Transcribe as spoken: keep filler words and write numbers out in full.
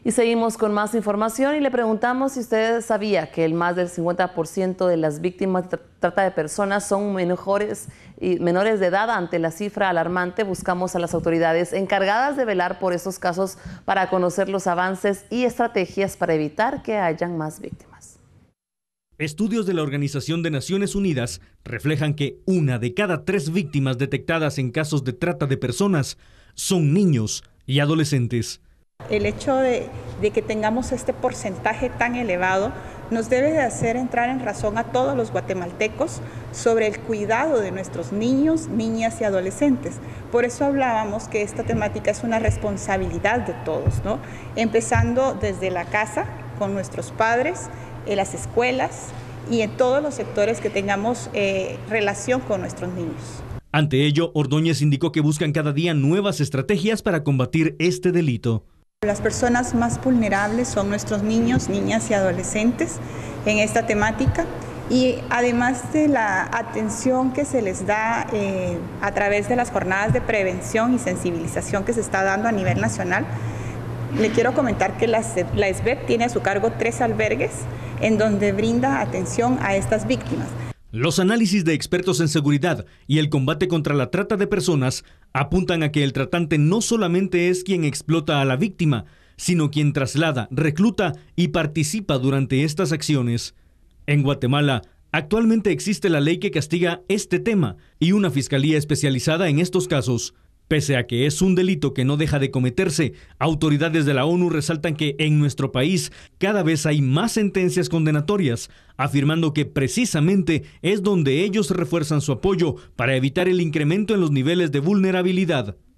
Y seguimos con más información y le preguntamos si usted sabía que el más del cincuenta por ciento de las víctimas de trata de personas son menores, y menores de edad. Ante la cifra alarmante, buscamos a las autoridades encargadas de velar por estos casos para conocer los avances y estrategias para evitar que hayan más víctimas. Estudios de la Organización de Naciones Unidas reflejan que una de cada tres víctimas detectadas en casos de trata de personas son niños y adolescentes. El hecho de, de que tengamos este porcentaje tan elevado nos debe de hacer entrar en razón a todos los guatemaltecos sobre el cuidado de nuestros niños, niñas y adolescentes. Por eso hablábamos que esta temática es una responsabilidad de todos, ¿no? Empezando desde la casa, con nuestros padres, en las escuelas y en todos los sectores que tengamos eh, relación con nuestros niños. Ante ello, Ordóñez indicó que buscan cada día nuevas estrategias para combatir este delito. Las personas más vulnerables son nuestros niños, niñas y adolescentes en esta temática, y además de la atención que se les da eh, a través de las jornadas de prevención y sensibilización que se está dando a nivel nacional, le quiero comentar que la, la S B E P tiene a su cargo tres albergues en donde brinda atención a estas víctimas. Los análisis de expertos en seguridad y el combate contra la trata de personas apuntan a que el tratante no solamente es quien explota a la víctima, sino quien traslada, recluta y participa durante estas acciones. En Guatemala, actualmente existe la ley que castiga este tema y una fiscalía especializada en estos casos. Pese a que es un delito que no deja de cometerse, autoridades de la ONU resaltan que en nuestro país cada vez hay más sentencias condenatorias, afirmando que precisamente es donde ellos refuerzan su apoyo para evitar el incremento en los niveles de vulnerabilidad.